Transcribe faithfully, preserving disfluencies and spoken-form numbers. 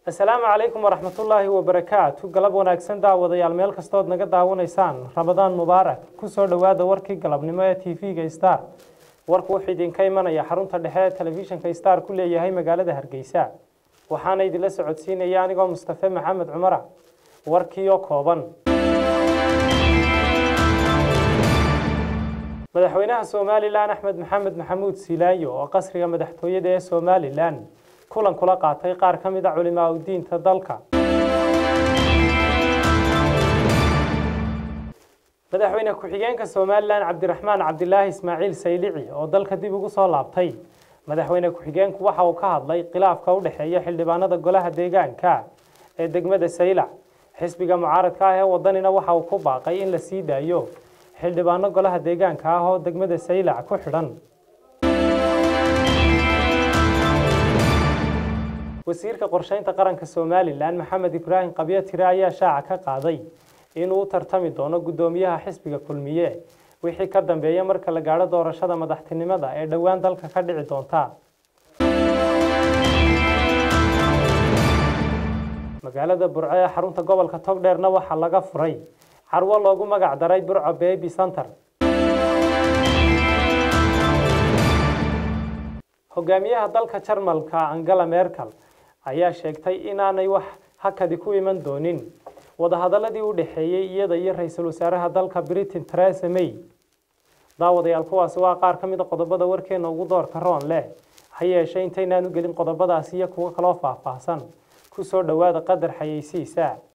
السلام عليكم ورحمة الله وبركاته قلب وناكسن داوديال meel kastood naga daawanaysaan Ramadaan Mubaarak ku soo dhawaada warkii galabnimo ee T V-ga Star warku wuxuu idinka imanaya xarunta dhexe ee telefishinka Star ku leeyahay magaalada Hargeysa waxaana idin la socodsiinaya anigoo Mustafa Maxamed Cumar warkii oo kooban madaxweynaha Soomaaliland Axmed Maxamed Maxamuud Silaayo oo qasriga madaxtooyada ee Soomaaliland kulan kula qaatay qaar ka mid ah culimada diinta dalka madaxweynaha ku-xigeenka Soomaaliland Cabdiraxmaan Cabdilaahi Ismaaciil Saylici oo dalka dib ugu soo laabtay madaxweynaha ku-xigeenku waxa uu ka hadlay khilaafka u dhaxeeya xildhibaanada golaha deegaanka ee degmada Saylac xisbiga mucaaradka ah ee wadanina waxa uu ku baaqay in la sii daayo xildhibaano golaha deegaanka ah oo degmada Saylac ku xidhan wasiirka qorsheynta qaranka Soomaaliland Maxamed Ibrahim Qabiyo Tire ayaa shaaca ka qaaday inuu tartami doono gudoomiyaha xisbiga kulmiye wixii ka dambeeyay marka la gaaro doorashada madaxtinimada ee dhawaan dalka ka dhici doonta magaalada Burco ee xarunta gobolka Togdheerna waxa laga furay carwo loogu magac daray Burco Baby Center hogaamiyaha dalka Jarmalka Angela Merkel ayaa sheegtay inaanay wax hakadi ku iman doonin wada hadaladii u dhaxeeyay iyada iyo ra'iisul wasaaraha dalka Britain Theresa May daawadayaal kuwaas waa qaar ka mid ah qodobada warkeena ugu doorka roon leh hayeeshee intaynaan u gelin qodobadaas iyo kuwa kale oo faahfaahsan ku soo dhawaada qadar xayeysiisa